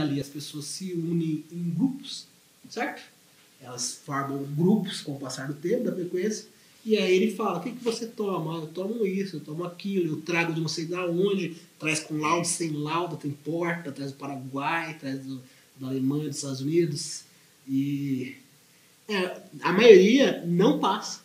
ali as pessoas se unem em grupos, certo? Elas formam grupos com o passar do tempo, da frequência, e aí ele fala, o que você toma? Eu tomo isso, eu tomo aquilo, eu trago de não sei da onde, traz com laudo, sem laudo, tem porta, traz do Paraguai, traz da Alemanha, dos Estados Unidos, e a maioria não passa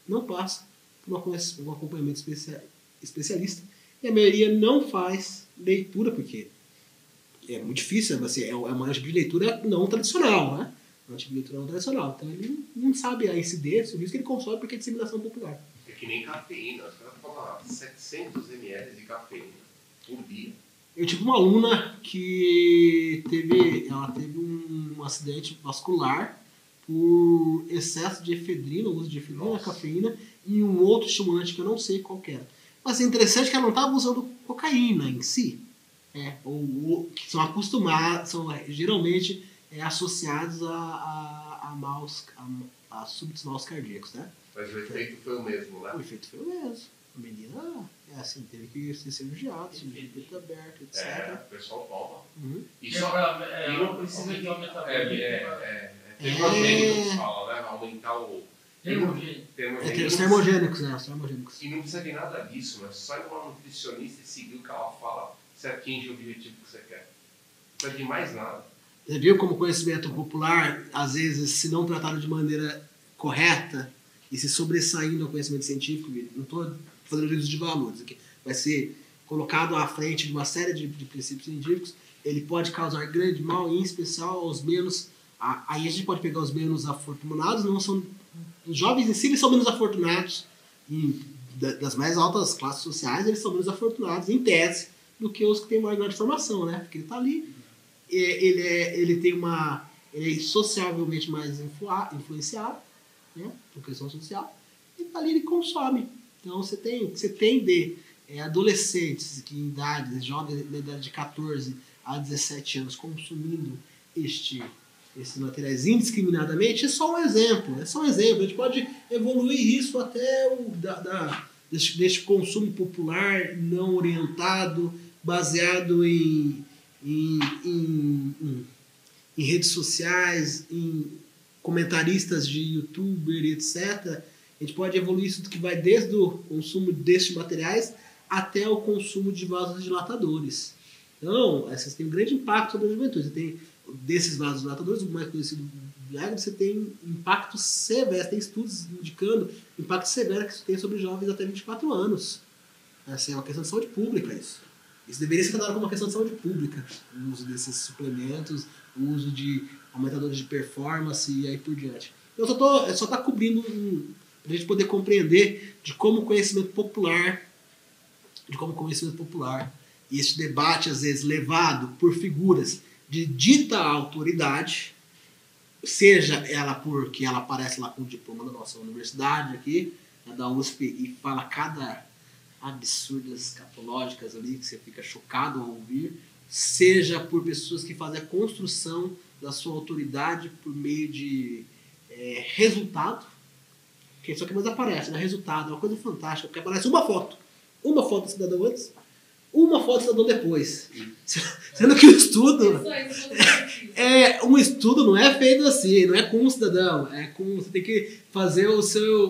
por um acompanhamento especialista, e a maioria não faz leitura, porque é muito difícil, é uma tipo de leitura não tradicional, né? É um tipo de leitura não tradicional. Então ele não sabe a incidência, o risco que ele consome porque é disseminação popular. É que nem cafeína, os caras falam 700 ml de cafeína por dia. Eu tive uma aluna que teve um acidente vascular por excesso de efedrina, uso de efedrina, cafeína e um outro estimulante que eu não sei qual que era. Mas é interessante que ela não estava usando cocaína em si. Que são acostumados, são geralmente associados a súbitos maus cardíacos, né? Mas o efeito foi o mesmo, né? O efeito foi o mesmo. A menina, teve que ser cirurgiada, cirurgia aberta, etc. O pessoal toma. Uhum. E não precisa de aumentar termogênicos, fala, né? Aumentar o... Os termogênicos, né? Os termogênicos. E não precisa de nada disso, mas só ir uma nutricionista e seguir o que ela fala, você atinge o objetivo que você quer. Não precisa de mais nada. Você viu como conhecimento popular, às vezes, se não tratado de maneira correta e se sobressaindo ao conhecimento científico, não estou fazendo juízo de valores aqui, vai ser colocado à frente de uma série de princípios científicos, ele pode causar grande mal, em especial aos menos... Aí a gente pode pegar os menos afortunados, não são... Os jovens em si eles são menos afortunados, e das mais altas classes sociais eles são menos afortunados, em tese, do que os que têm maior grau de formação, né? Porque ele está ali, ele é sociavelmente mais influenciado, né? Por questão social, e tá ali ele consome. Então você tem de adolescentes que em idade, jovens na idade de 14 a 17 anos consumindo esses materiais indiscriminadamente, é só um exemplo. A gente pode evoluir isso até deste consumo popular não orientado, baseado em redes sociais, em comentaristas de youtuber, etc. A gente pode evoluir isso que vai desde o consumo destes materiais até o consumo de vasodilatadores. Então, essas têm um grande impacto sobre a juventude. Você tem desses vasodilatadores, o mais conhecido Viagra, você tem impactos severos, tem estudos indicando impacto severo que isso tem sobre jovens até 24 anos. Essa é uma questão de saúde pública, isso. Isso deveria ser tratado como uma questão de saúde pública, o uso desses suplementos, o uso de aumentadores de performance e aí por diante. Eu só está cobrindo para a gente poder compreender de como o conhecimento popular, e esse debate às vezes levado por figuras de dita autoridade, seja ela porque ela aparece lá com o diploma da nossa universidade aqui, da USP, e fala cada absurdas escatológicas ali que você fica chocado ao ouvir, seja por pessoas que fazem a construção da sua autoridade por meio de resultado, que é isso que mais aparece, né? Resultado, é uma coisa fantástica, porque aparece uma foto do cidadão antes, uma foto do cidadão depois. Sendo que o estudo... um estudo não é feito assim, não é com um cidadão, você tem que fazer o seu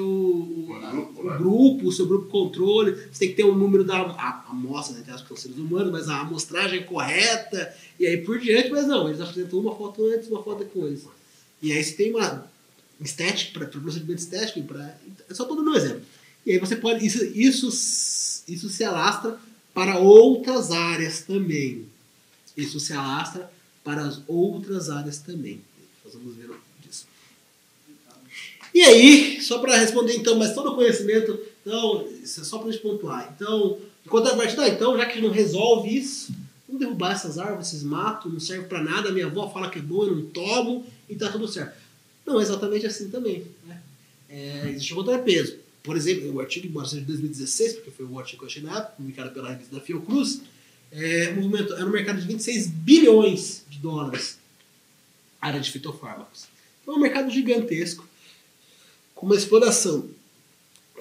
grupo controle, você tem que ter um número da amostra, né, que são seres humanos, mas a amostragem correta, e aí por diante, mas não, eles apresentam uma foto antes, uma foto depois. E aí você tem uma estética, para procedimento estético, eu só estou dando um exemplo. E aí você pode, isso se alastra para outras áreas também. Isso se alastra para as outras áreas também. Nós vamos ver disso. E aí, só para responder então, mas todo o conhecimento, então, isso é só para a gente pontuar. Então, em contrapartida, então, já que não resolve isso, vamos derrubar essas árvores, esses matos, não serve para nada, minha avó fala que é bom, eu não tomo, e tá tudo certo. Não é exatamente assim também. Né? Existe um contrapeso. Por exemplo, o artigo, embora seja de 2016, porque foi o artigo que eu achei na época, publicado pela revista da Fiocruz, era um mercado de 26 bilhões de dólares, a área de fitofármacos. Então é um mercado gigantesco, com uma exploração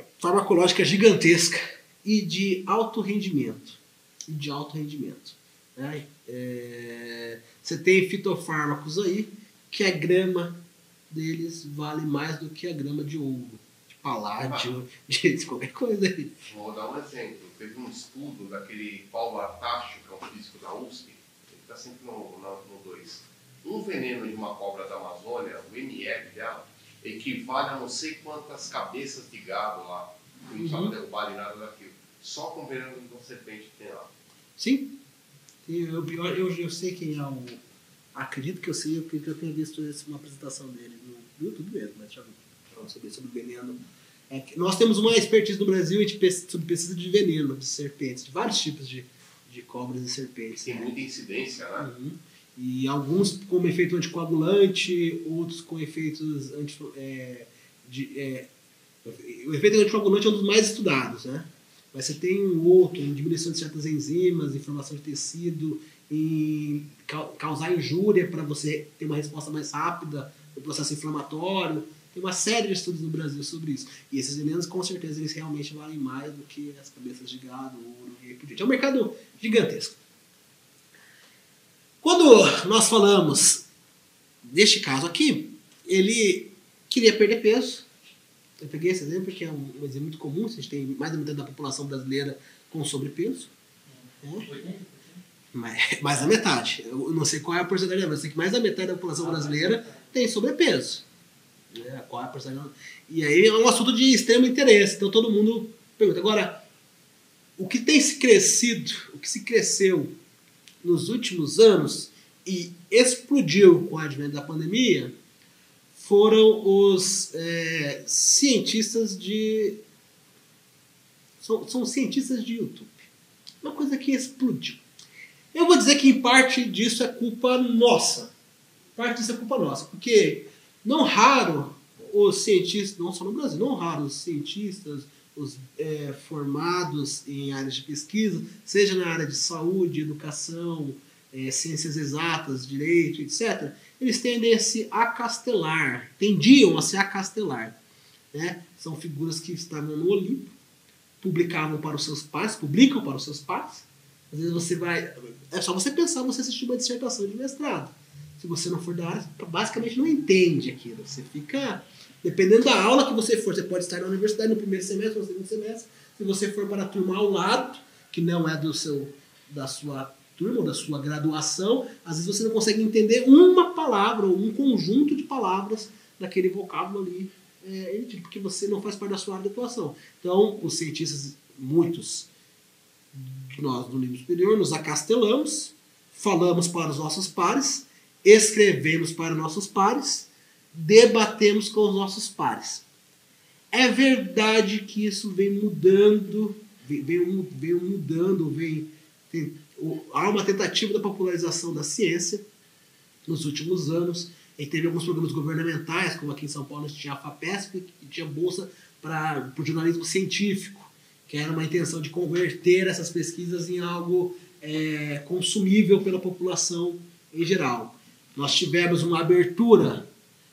farmacológica gigantesca e de alto rendimento. Né? Você tem fitofármacos aí que a grama deles vale mais do que a grama de ouro, de paládio, de qualquer coisa aí. Vou dar um exemplo. Teve um estudo daquele Paulo Artacho, que é um físico da USP, ele está sempre no 2. Um veneno de uma cobra da Amazônia, o ml dela, equivale a não sei quantas cabeças de gado lá, que não precisava derrubar nem nada daquilo. Só com o veneno de uma serpente que tem lá. Sim. Eu sei quem é o... Acredito que eu sei, porque eu tenho visto uma apresentação dele no YouTube mesmo, mas já vi falando sobre veneno. Nós temos uma expertise no Brasil sobre pesquisa de veneno, de serpentes, de vários tipos de cobras e serpentes. Tem muita incidência, né? Uhum. E alguns com efeito anticoagulante, outros com efeitos o efeito anticoagulante é um dos mais estudados, né? Mas você tem um outro em diminuição de certas enzimas, inflamação de tecido, em causar injúria para você ter uma resposta mais rápida no processo inflamatório. Tem uma série de estudos no Brasil sobre isso. E esses venenos, com certeza, eles realmente valem mais do que as cabeças de gado, ouro e aí por diante. É um mercado gigantesco. Quando nós falamos deste caso aqui, ele queria perder peso. Eu peguei esse exemplo porque é um exemplo muito comum. A gente tem mais da metade da população brasileira com sobrepeso. Mais da metade. Eu não sei qual é a porcentagem, mas eu sei que mais da metade da população brasileira tem sobrepeso. Qual é a porcentagem? E aí é um assunto de extremo interesse. Então todo mundo pergunta. Agora, o que se cresceu nos últimos anos e explodiu com o advento da pandemia foram os cientistas de... São cientistas de YouTube. Uma coisa que explodiu. Eu vou dizer que em parte disso é culpa nossa. Parte disso é culpa nossa. Porque não raro os cientistas, não só no Brasil, não raro os cientistas, os formados em áreas de pesquisa, seja na área de saúde, educação, ciências exatas, direito, etc., eles tendiam a se acastelar. Né? São figuras que estavam no Olimpo, publicam para os seus pares. Às vezes você vai... É só você pensar, você assistir uma dissertação de mestrado. Se você não for da área, basicamente não entende aquilo. Você fica... Dependendo da aula que você for, você pode estar na universidade no primeiro semestre ou no segundo semestre. Se você for para a turma ao lado, que não é da sua turma ou da sua graduação, às vezes você não consegue entender uma palavra ou um conjunto de palavras daquele vocábulo ali, porque você não faz parte da sua área de atuação. Então, os cientistas, muitos de nós do nível superior, nos acastelamos, falamos para os nossos pares, escrevemos para nossos pares, debatemos com os nossos pares. É verdade que isso vem mudando, há uma tentativa da popularização da ciência nos últimos anos. E teve alguns programas governamentais, como aqui em São Paulo a gente tinha a FAPESP, que tinha bolsa para o jornalismo científico, que era uma intenção de converter essas pesquisas em algo consumível pela população em geral. Nós tivemos uma abertura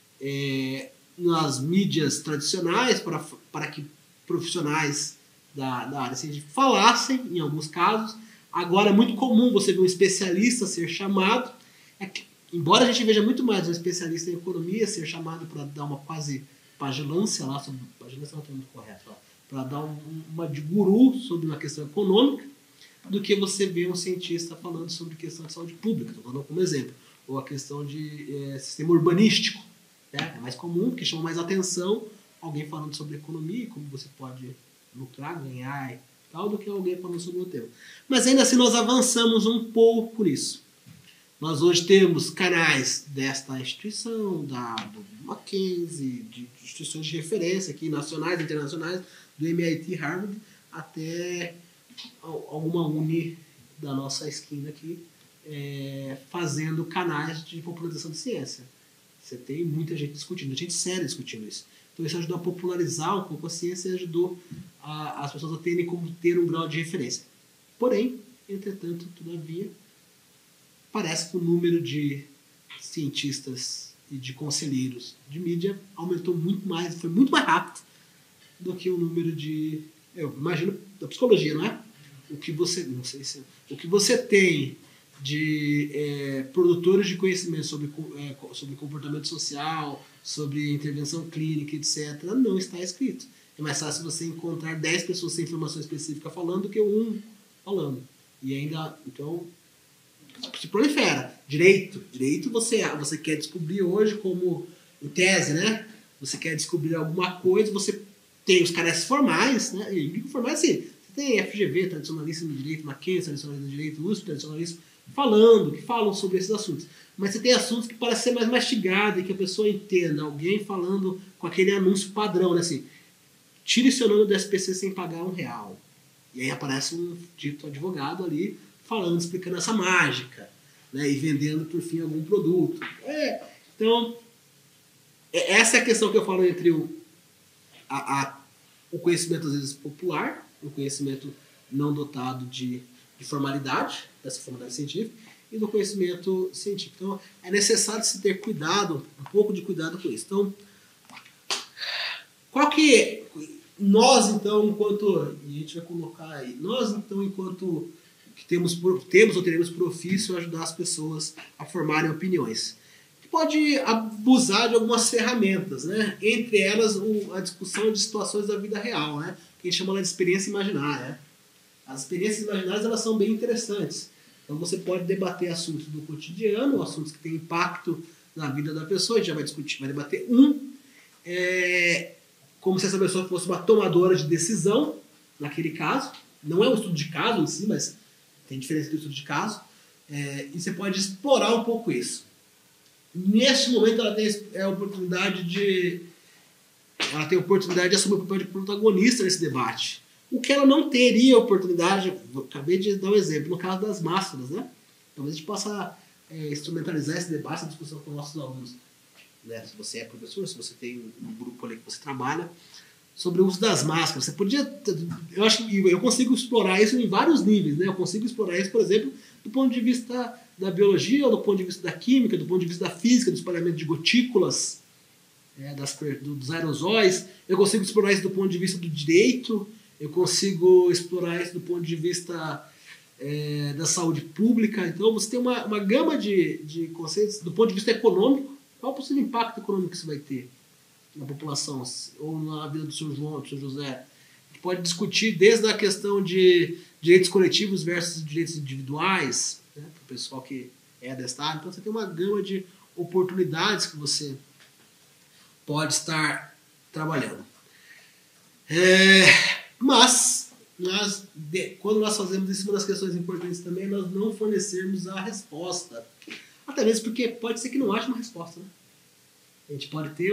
nas mídias tradicionais para que profissionais da área científica falassem, em alguns casos. Agora é muito comum você ver um especialista ser chamado. Embora a gente veja muito mais um especialista em economia ser chamado para dar uma quase pagilância lá, pagilância não é muito correto, para dar uma de guru sobre uma questão econômica, do que você vê um cientista falando sobre questão de saúde pública, estou dando como exemplo, ou a questão de sistema urbanístico. Né? É mais comum, porque chama mais atenção alguém falando sobre economia, como você pode lucrar, ganhar e tal, do que alguém falando sobre o tema. Mas ainda assim nós avançamos um pouco nisso. Nós hoje temos canais desta instituição, do Mackenzie, de instituições de referência aqui, nacionais e internacionais, do MIT, Harvard, até alguma uni da nossa esquina aqui, fazendo canais de popularização de ciência. Você tem muita gente discutindo, gente séria discutindo isso. Então isso ajudou a popularizar um pouco a ciência e ajudou as pessoas a terem como ter um grau de referência. Porém, entretanto, todavia, parece que o número de cientistas e de conselheiros de mídia aumentou muito mais, foi muito mais rápido do que o número de... Eu imagino, da psicologia, não é? O que você tem produtores de conhecimento sobre comportamento social, sobre intervenção clínica, etc., não está escrito. É mais fácil você encontrar 10 pessoas sem informação específica falando do que um falando. E ainda, então, se prolifera. Direito você quer descobrir hoje como, em tese, né? Você quer descobrir alguma coisa, você tem os caras formais, né? E formais, assim, você tem FGV, tradicionalista no direito, Mackenzie, tradicionalista no direito, USP, tradicionalista, que falam sobre esses assuntos. Mas você tem assuntos que parecem ser mais mastigados e que a pessoa entenda. Alguém falando com aquele anúncio padrão, né? Assim, tire seu nome do SPC sem pagar R$1. E aí aparece um dito advogado ali falando, explicando essa mágica, né? E vendendo, por fim, algum produto. Então, essa é a questão que eu falo entre o conhecimento, às vezes, popular, o conhecimento não dotado de formalidade, dessa formalidade científica, e do conhecimento científico. Então, é necessário se ter cuidado, um pouco de cuidado com isso. Então, qual que é... Nós, então, enquanto... E a gente vai colocar aí. Nós, então, enquanto que temos ou teremos por ofício ajudar as pessoas a formarem opiniões. Pode abusar de algumas ferramentas, né? Entre elas a discussão de situações da vida real, né? Que a gente chama de experiência imaginária. As experiências imaginárias, elas são bem interessantes. Então você pode debater assuntos do cotidiano, assuntos que têm impacto na vida da pessoa, a gente já vai discutir, vai debater como se essa pessoa fosse uma tomadora de decisão, naquele caso. Não é um estudo de caso em si, mas tem diferença do estudo de caso. E você pode explorar um pouco isso. Neste momento ela tem a oportunidade de assumir o papel de protagonista nesse debate. O que ela não teria oportunidade, acabei de dar um exemplo, no caso das máscaras, né? Talvez a gente possa instrumentalizar esse debate, essa discussão com nossos alunos. Né? Se você é professor, se você tem um grupo ali que você trabalha, sobre o uso das máscaras. Você podia... Eu acho que eu consigo explorar isso em vários níveis, né? Eu consigo explorar isso, por exemplo, do ponto de vista da biologia, ou do ponto de vista da química, do ponto de vista da física, do espalhamento de gotículas, dos aerosóis. Eu consigo explorar isso do ponto de vista do direito. Eu consigo explorar isso do ponto de vista da saúde pública. Então, você tem uma gama de conceitos do ponto de vista econômico. Qual é o possível impacto econômico que isso vai ter na população ou na vida do Sr. João, do Sr. José? A gente pode discutir desde a questão de direitos coletivos versus direitos individuais, né, para o pessoal que é desta área. Então, você tem uma gama de oportunidades que você pode estar trabalhando. Mas, quando nós fazemos isso, uma das questões importantes também é nós não fornecermos a resposta. Até mesmo porque pode ser que não haja uma resposta. Né? A gente pode ter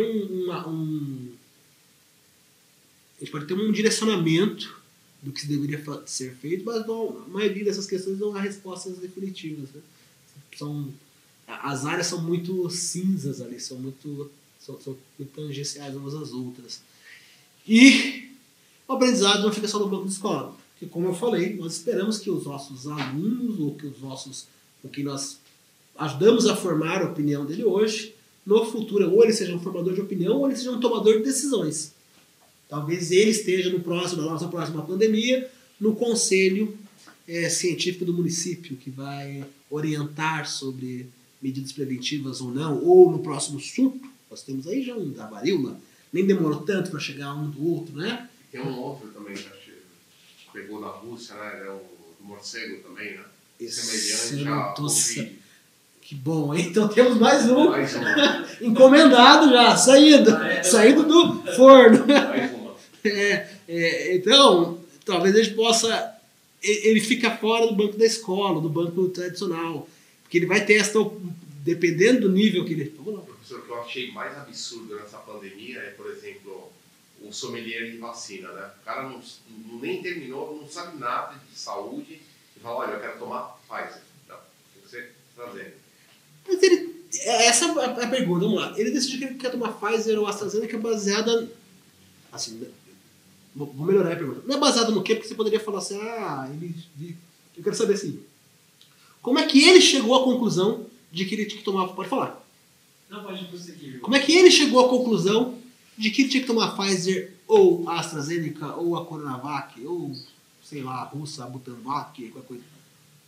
um direcionamento do que deveria ser feito, mas a maioria dessas questões não há respostas definitivas. Né? As áreas são muito cinzas ali, são muito tangenciais umas às outras. E o aprendizado não fica só no banco de escola. Porque, como eu falei, nós esperamos que os nossos alunos, ou que com quem nós ajudamos a formar a opinião dele hoje, no futuro, ou ele seja um formador de opinião, ou ele seja um tomador de decisões. Talvez ele esteja na nossa próxima pandemia, no conselho científico do município, que vai orientar sobre medidas preventivas ou não, ou no próximo surto. Nós temos aí já um da varíola, nem demorou tanto para chegar um do outro, né? Tem um outro também que pegou na Rússia, né? É o do morcego também, né? Semelhante ao Covid. Que bom, hein? Então temos mais um. Encomendado já, saído do forno. Mais uma. Então, talvez a gente possa... Ele fica fora do banco da escola, do banco tradicional. Porque ele vai ter dependendo do nível que ele... Vamos lá. Professor, o que eu achei mais absurdo nessa pandemia é, por exemplo, o sommelier de vacina, né? O cara nem terminou, não sabe nada de saúde e fala, olha, eu quero tomar Pfizer. Não, tem que ser trazendo. Mas essa é a pergunta, vamos lá. Ele decidiu que ele quer tomar Pfizer ou AstraZeneca baseada... Assim, vou melhorar a pergunta. Não é baseado no quê? Porque você poderia falar assim, eu quero saber assim, como é que ele chegou à conclusão de que ele tinha que tomar... Pode falar. Não, pode prosseguir. Como é que ele chegou à conclusão de que ele tinha que tomar Pfizer ou a AstraZeneca ou a Coronavac ou, sei lá, a russa, a Butanvac, qualquer coisa?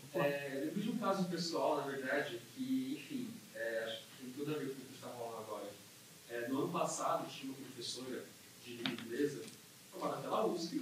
Lembrei de um caso pessoal, na verdade, que, enfim, acho que tem tudo a ver com o que está falando agora. No ano passado, tinha uma professora de língua inglesa formada pela USP,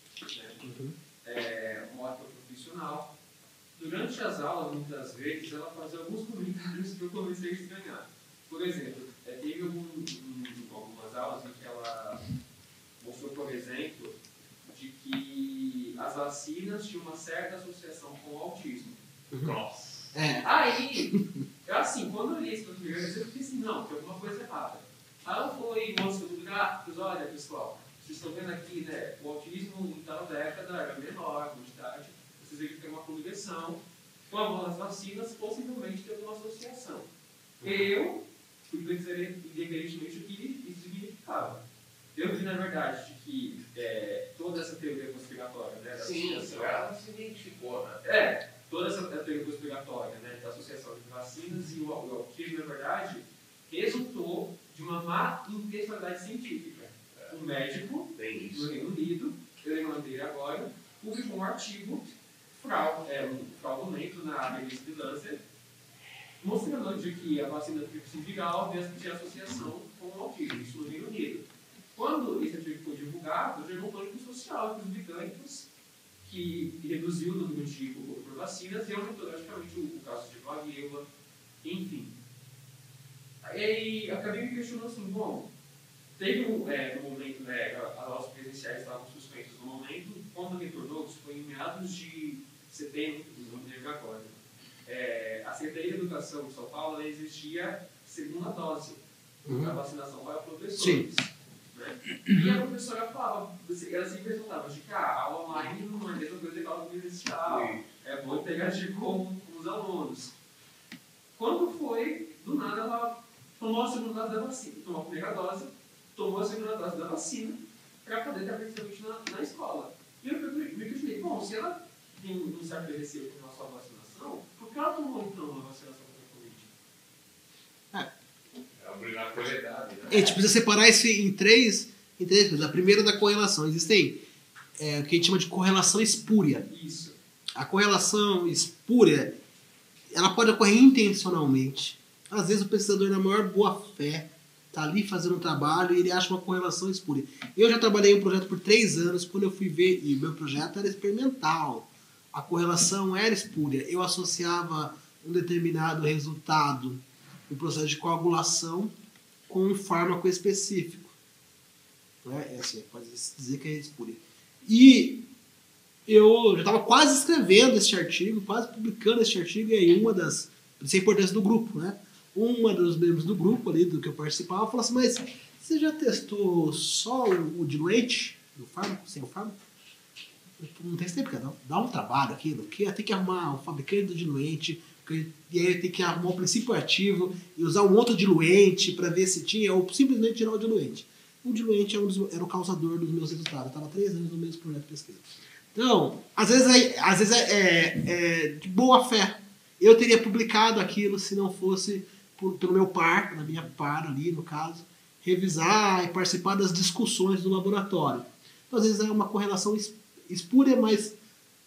né? Uma ótima profissional. Durante as aulas, muitas vezes, ela fazia alguns comentários que eu comecei a estranhar. Por exemplo, teve algumas aulas em que ela mostrou, por exemplo, de que as vacinas tinham uma certa associação com o autismo. Nossa. Aí, assim, quando eu li isso pela primeira vez, eu pensei, não, tem alguma coisa errada. Aí ela foi, mostrou tudo gráficos, olha, pessoal, vocês estão vendo aqui, né, o autismo em tal década era menor, a quantidade, vocês veem que tem uma coligação com a mão das vacinas, possivelmente tem uma associação. Eu fui pensar independentemente do que isso significava. Eu vi, na verdade, de que toda essa teoria conspiratória, né, da associação... ela se identificou, né? Toda essa teoria conspiratória, né, da associação de vacinas e o autismo, na verdade, resultou de uma má intencionalidade científica. Um médico no Reino Unido, eu lembro dele agora, publicou um artigo fraudulento na revista The Lancet, mostrando de que a vacina do tipo viral mesmo tinha associação com o autismo, isso no Reino Unido. Quando esse artigo foi divulgado, gerou um pânico social entre os britânicos, que reduziu o número de por vacinas e aumentou drasticamente o caso de varíola, enfim. Aí acabei me questionando assim, bom, teve no momento, né, as aulas presenciais estavam suspensas no momento, quando retornou, isso foi em meados de setembro, não me lembro agora. A Secretaria de Educação de São Paulo exigia segunda dose da vacinação para professores. Né? E a professora falava, ela sempre perguntava de que a aula online não é a mesma coisa que a aula presencial, é bom interagir com os alunos. Quando foi, do nada ela tomou a segunda dose da vacina, tomou a primeira dose, tomou a segunda dose da vacina para poder estar precisamente na escola. E eu me questionei, bom, se ela tem um certo receio com a sua vacinação, por que ela tomou então a vacinação contra a Covid? É obrigatoriedade, né? A gente precisa separar isso em três coisas. A primeira é da correlação. Existem o que a gente chama de correlação espúria. Isso. A correlação espúria, ela pode ocorrer intencionalmente. Às vezes o pesquisador, na maior boa-fé, está ali fazendo um trabalho e ele acha uma correlação espúria. Eu já trabalhei em um projeto por 3 anos, quando eu fui ver, e meu projeto era experimental. A correlação era espúria. Eu associava um determinado resultado no processo de coagulação com um fármaco específico. Né? Assim, pode dizer que é espúria. E eu já estava quase escrevendo este artigo, quase publicando este artigo, e aí isso é a importância do grupo, né? Uma dos membros do grupo ali, do que eu participava, falou assim, mas você já testou só o diluente do fármaco, sem o fármaco? Eu não testei, porque dá um trabalho aquilo, que tem que arrumar o fabricante do diluente, e aí tem que arrumar o princípio ativo e usar um outro diluente para ver se tinha, ou simplesmente tirar o diluente. O diluente era o causador dos meus resultados. Eu estava 3 anos no mesmo projeto de pesquisa. Então, às vezes é de boa fé. Eu teria publicado aquilo se não fosse pelo meu par, na minha par ali, no caso, revisar e participar das discussões do laboratório. Então, às vezes é uma correlação espúria, mas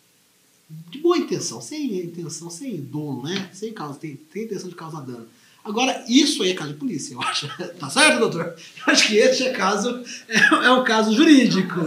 de boa intenção, sem dolo, né? Sem causa, tem intenção de causar dano. Agora, isso aí é caso de polícia, eu acho. Tá certo, doutor? Eu acho que esse é um caso jurídico.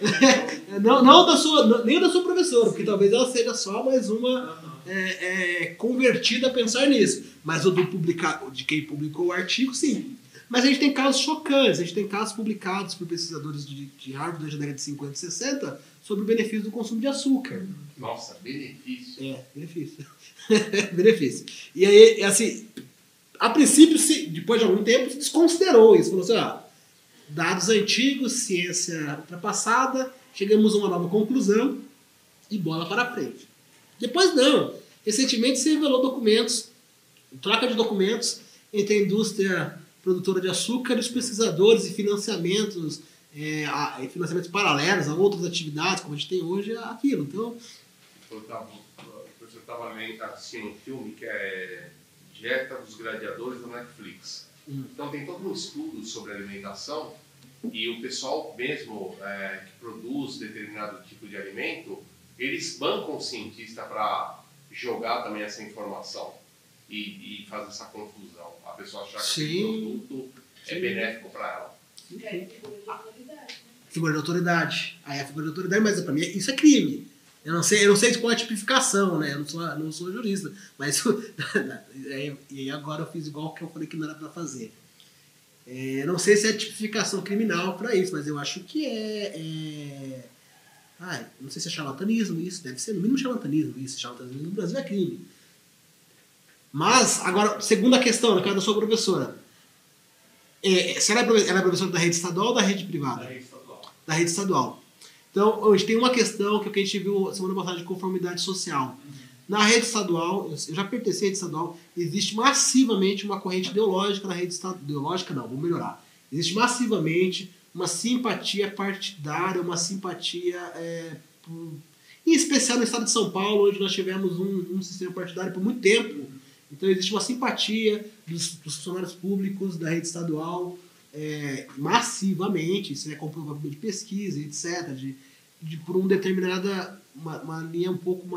Nem da sua professora, porque talvez ela seja só mais uma convertida a pensar nisso. Mas o de quem publicou o artigo, sim. Mas a gente tem casos chocantes, a gente tem casos publicados por pesquisadores de Harvard da década de 50 e 60 sobre o benefício do consumo de açúcar. Nossa, benefício. Benefício. Benefício. E aí, assim, a princípio, depois de algum tempo, se desconsiderou isso. Falou assim, dados antigos, ciência ultrapassada, chegamos a uma nova conclusão e bola para frente. Depois não. Recentemente se revelou troca de documentos entre a indústria produtora de açúcar e os pesquisadores e financiamentos paralelos a outras atividades, como a gente tem hoje, aquilo. Então, eu estava assistindo um filme que é Dieta dos Gladiadores da Netflix. Então tem todo um estudo sobre alimentação e o pessoal mesmo que produz determinado tipo de alimento, eles bancam o cientista para jogar também essa informação e fazer essa confusão. A pessoa achar que Sim. o produto é benéfico para ela. Figura de autoridade. Aí a figura de autoridade, mas pra mim isso é crime. Eu não sei qual é a tipificação, né? Eu não sou jurista. Mas e agora eu fiz igual que eu falei que não era pra fazer. Não sei se é tipificação criminal pra isso, mas eu acho que não sei se é charlatanismo isso. Deve ser no mínimo charlatanismo isso. Charlatanismo no Brasil é crime. Mas, agora, segunda questão, no caso da sua professora. Se ela é professora da rede estadual ou da rede privada? Da rede estadual. Da rede estadual. Então, hoje tem uma questão que a gente viu semana passada de conformidade social. Na rede estadual, eu já pertenci à rede estadual, existe massivamente uma corrente ideológica na rede estadual. Ideológica não, vou melhorar. Existe massivamente uma simpatia partidária, uma simpatia, em especial no estado de São Paulo, onde nós tivemos um sistema partidário por muito tempo. Então existe uma simpatia dos funcionários públicos da rede estadual massivamente, isso é comprovado de pesquisa, etc., por uma determinada uma linha um pouco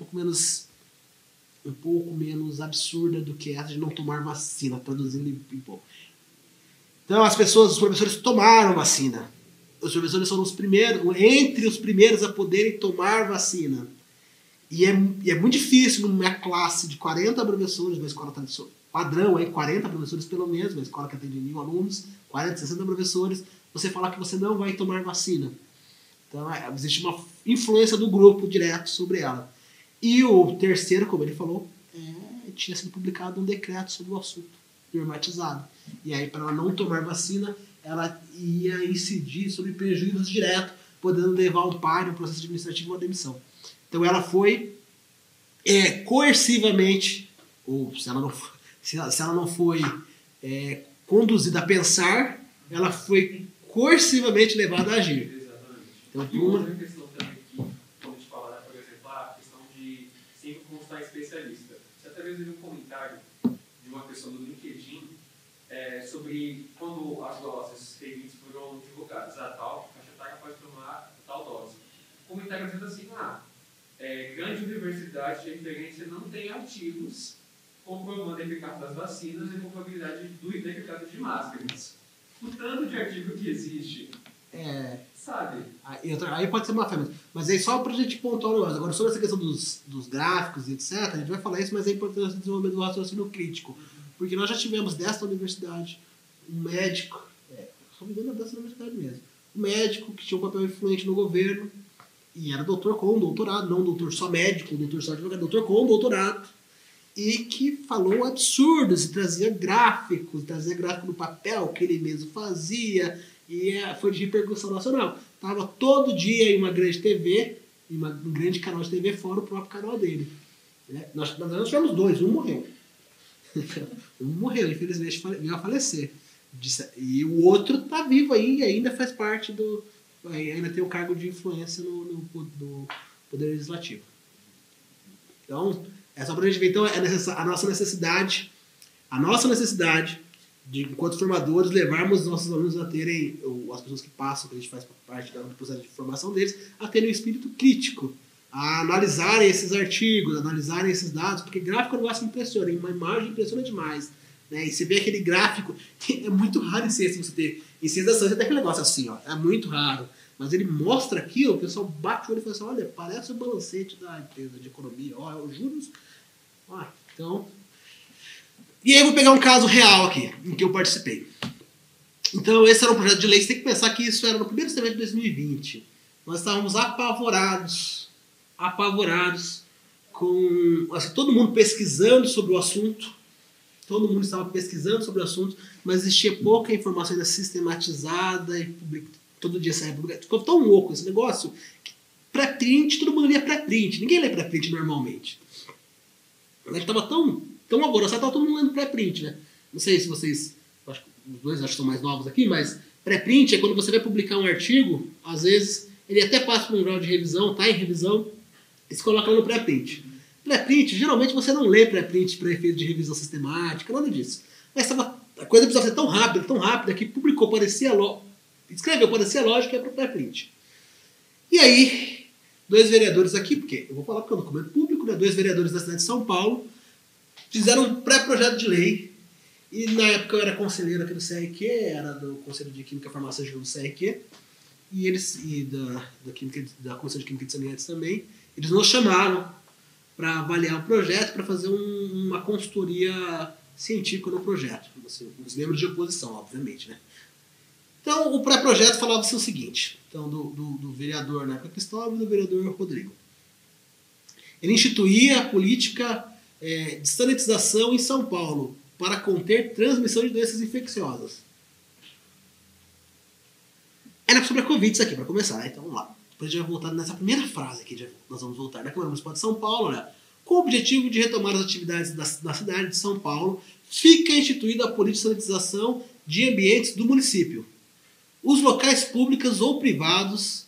menos absurda do que essa de não tomar vacina, traduzindo em pouco. Então os professores tomaram vacina. Os professores são entre os primeiros a poderem tomar vacina. E é muito difícil numa classe de 40 professores, uma escola padrão, 40 professores pelo menos, uma escola que atende 1.000 alunos, 40, 60 professores, você falar que você não vai tomar vacina. Então, existe uma influência do grupo direto sobre ela. E o terceiro, como ele falou, tinha sido publicado um decreto sobre o assunto, normatizado. E aí, para ela não tomar vacina, ela ia incidir sobre prejuízos diretos, podendo levar um páreo, um processo administrativo, uma demissão. Então, ela foi coercivamente, ou se ela não foi conduzida a pensar, ela foi coercivamente levada a agir. Exatamente. E outra questão também que, quando a gente fala, por exemplo, a questão de sempre consultar especialista. Você até mesmo viu um comentário de uma pessoa do LinkedIn sobre quando as doses requeridas foram divulgadas. Tal faixa etária pode tomar tal dose. O comentário dizendo assim, grande universidade de referência não tem artigos comprovando a eficácia das vacinas e comprovabilidade do ineficácia de máscaras. O tanto de artigo que existe, sabe? Aí pode ser uma fé, mas aí só pra gente pontuar o negócio. Agora, sobre essa questão dos gráficos e etc., a gente vai falar isso, mas é importante o desenvolvimento do raciocínio crítico. Porque nós já tivemos desta universidade um médico, só me engano, dessa universidade mesmo, um médico que tinha um papel influente no governo, e era doutor com doutorado, não doutor só médico, doutor só advogado, doutor com doutorado, e que falou absurdos e trazia gráfico no papel que ele mesmo fazia, e foi de repercussão nacional. Estava todo dia em uma grande TV, um grande canal de TV, fora o próprio canal dele. Nós tivemos dois, um morreu, infelizmente veio a falecer. E o outro está vivo aí e ainda faz parte ainda tem o cargo de influência no Poder Legislativo. Então, é só para a gente ver, então, a nossa necessidade de, enquanto formadores, levarmos os nossos alunos a terem, as pessoas que passam, que a gente faz parte do processo de formação deles, a terem um espírito crítico, a analisarem esses artigos, analisarem esses dados, porque gráfico é um negócio que impressiona, uma imagem impressiona demais. Né? E você vê aquele gráfico, é muito raro em ciência você ter. Em ciência da saúde você tem aquele negócio assim, é muito raro. Mas ele mostra aquilo, o pessoal bate o olho e fala assim, olha, parece o balancete da empresa de economia, é os juros. Então... E aí eu vou pegar um caso real aqui, em que eu participei. Então esse era um projeto de lei, você tem que pensar que isso era no primeiro semestre de 2020. Nós estávamos apavorados com todo mundo pesquisando sobre o assunto. Todo mundo estava pesquisando sobre o assunto, mas existia pouca informação ainda sistematizada e todo dia saía publicado. Ficou tão louco esse negócio que pré-print, todo mundo lia pré-print. Ninguém lê pré-print normalmente. A gente estava tão alvoroçado, estava todo mundo lendo pré-print, né? Não sei se vocês, os dois acho que são mais novos aqui, mas pré-print é quando você vai publicar um artigo, às vezes ele até passa por um grau de revisão, está em revisão, e se coloca lá no pré-print. Pré-print, geralmente você não lê pré-print para efeito de revisão sistemática, nada disso. Mas a coisa precisava ser tão rápida, que publicou, escreveu, parecia lógico, é para pré-print. E aí, dois vereadores aqui, porque eu vou falar porque é um documento público, né, 2 vereadores da cidade de São Paulo, fizeram um pré-projeto de lei. E na época eu era conselheiro aqui do CRQ, era do Conselho de Química Farmacêutica do CRQ, da Conselho de Química de Saneamentos também. Eles nos chamaram para avaliar o projeto, para fazer uma consultoria científica no projeto. Assim, os membros de oposição, obviamente, né? Então, o pré-projeto falava-se o seguinte, então, do vereador na época Cristóvão e do vereador Rodrigo. Ele instituía a política de sanitização em São Paulo para conter transmissão de doenças infecciosas. Era sobre a Covid isso aqui, para começar, né? Então vamos lá. Depois a gente vai voltar nessa primeira frase aqui, nós vamos voltar da Câmara Municipal de São Paulo, né? Com o objetivo de retomar as atividades da cidade de São Paulo, fica instituída a política de sanitização de ambientes do município. Os locais públicos ou privados,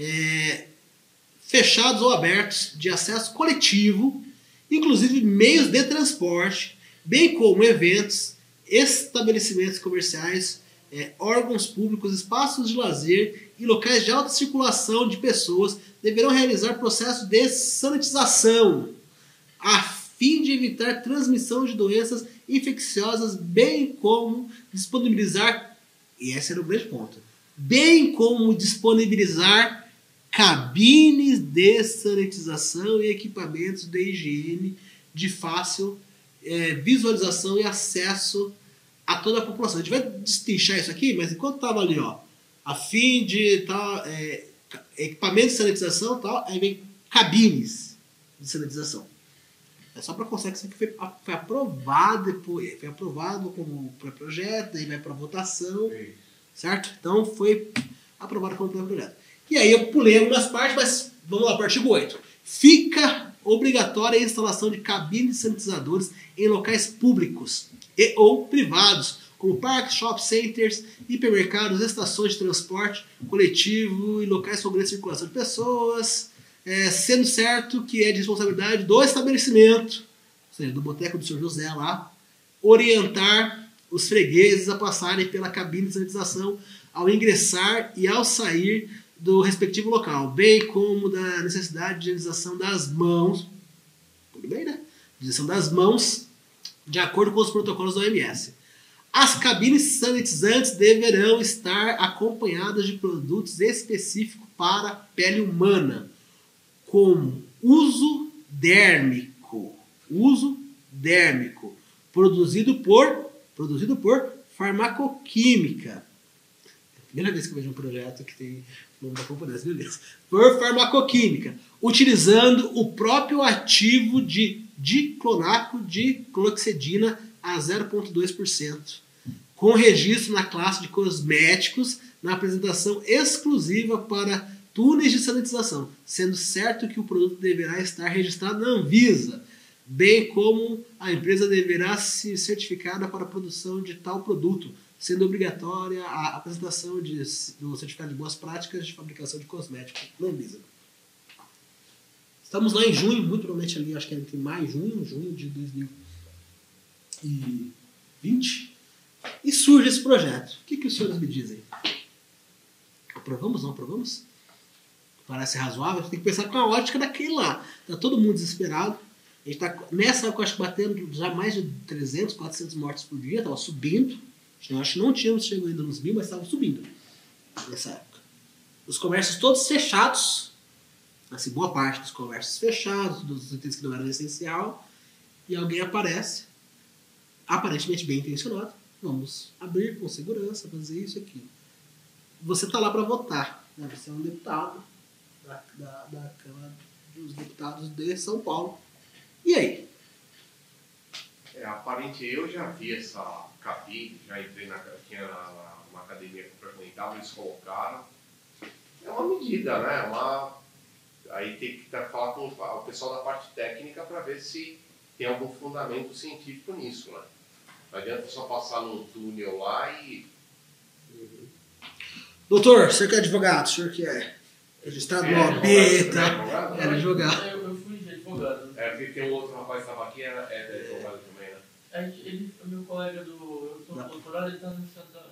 fechados ou abertos, de acesso coletivo, inclusive meios de transporte, bem como eventos, estabelecimentos comerciais, órgãos públicos, espaços de lazer e locais de alta circulação de pessoas deverão realizar processo de sanitização a fim de evitar transmissão de doenças infecciosas, bem como disponibilizar, e esse era o grande ponto, bem como disponibilizar cabines de sanitização e equipamentos de higiene de fácil visualização e acesso a toda a população. A gente vai destrinchar isso aqui, mas enquanto estava ali, ó, a fim de tal, equipamentos de sanitização, tal, aí vem cabines de sanitização. É só para constar que isso aqui foi aprovado depois, foi aprovado como pré-projeto, aí vai para votação, certo? Então foi aprovado como pré-projeto. E aí eu pulei algumas partes, mas vamos lá, artigo 8. Fica obrigatória a instalação de cabines sanitizadores em locais públicos e ou privados, como parques, shopping centers, hipermercados, estações de transporte coletivo e locais com grande circulação de pessoas, sendo certo que é de responsabilidade do estabelecimento, ou seja, do boteco do Sr. José lá, orientar os fregueses a passarem pela cabine de sanitização ao ingressar e ao sair do respectivo local, bem como da necessidade de higienização das mãos, tudo bem, né? Higienização das mãos, de acordo com os protocolos da OMS. As cabines sanitizantes deverão estar acompanhadas de produtos específicos para pele humana, como uso dérmico, produzido por farmacoquímica. Primeira vez que eu vejo um projeto que tem o nome da componente, beleza. Por farmacoquímica, utilizando o próprio ativo de diclonaco de cloroxidina a 0,2%, com registro na classe de cosméticos na apresentação exclusiva para túneis de sanitização, sendo certo que o produto deverá estar registrado na Anvisa, bem como a empresa deverá ser certificada para a produção de tal produto, sendo obrigatória a apresentação do certificado de boas práticas de fabricação de cosméticos na Anvisa. Estamos lá em junho, muito provavelmente ali, acho que é entre maio e junho de 2020, e surge esse projeto. O que os senhores me dizem? Aprovamos, não aprovamos? Parece razoável, você tem que pensar com a ótica daquele lá. Está todo mundo desesperado. A gente está nessa época, acho que batendo já mais de 300, 400 mortes por dia, estava subindo. Eu acho que não tínhamos chegado ainda nos 1000, mas estava subindo nessa época. Os comércios todos fechados, assim, boa parte dos comércios fechados, dos itens que não eram essencial, e alguém aparece, aparentemente bem intencionado, vamos abrir com segurança, fazer isso aqui. Você está lá para votar, né? Você é um deputado da Câmara dos Deputados de São Paulo. E aí? Aparente, eu já vi essa cabine, já entrei tinha uma academia que eu frequentava, eles colocaram. É uma medida, né? Aí tem que falar com o pessoal da parte técnica para ver se tem algum fundamento científico nisso, né? Não adianta só passar num túnel lá e... Doutor, o senhor que é advogado, o senhor que é registrado no OAB e tal. Era advogado. Eu fui advogado. Porque tem um outro rapaz que estava aqui, é advogado também, né? O meu colega do doutorado, ele está no estado da